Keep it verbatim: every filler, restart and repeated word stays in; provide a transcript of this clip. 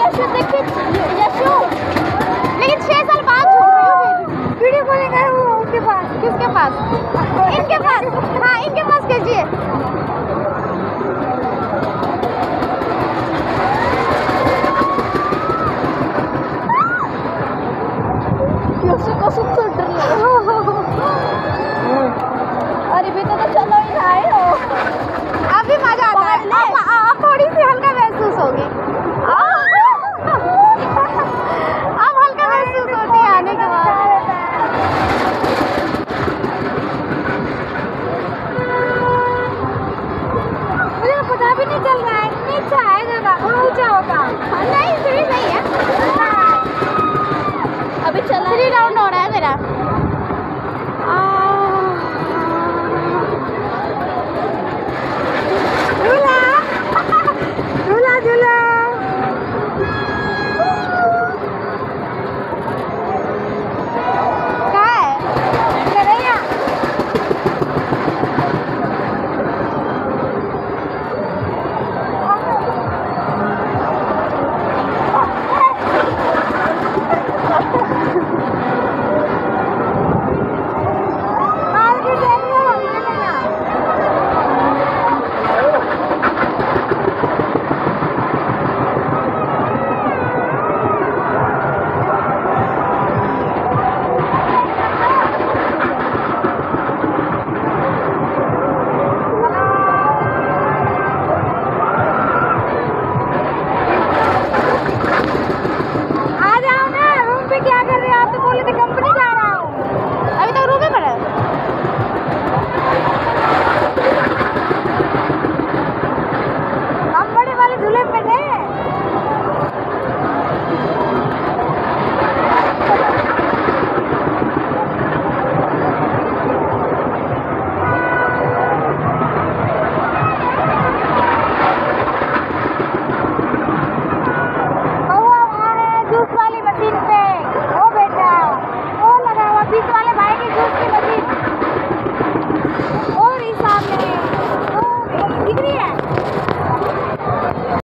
यशु देखिए यशु, लेकिन छह साल बाद झूल रही हूँ। वीडियो कॉलिंग कर वो उनके पास। किसके पास? इनके पास। हाँ इनके पास कीजिए। यशु को सुन तो डर लगा। अरे बेटा तो चलो ही आए हो। अभी मजा आता है। अब, अब थोड़ी सी हल्का महसूस होगी। अब हल्का महसूस होती है आने के बाद। मुझे पता भी नहीं चल रहा है। नीचे आएगा, ऊंचा होगा। नहीं